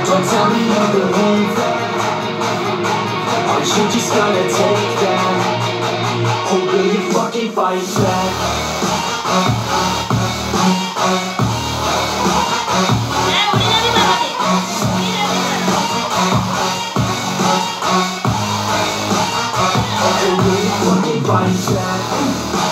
Don't tell me you believe that. Aren't you just gonna take that? Or will you fucking fight back? Or will you fucking fight back?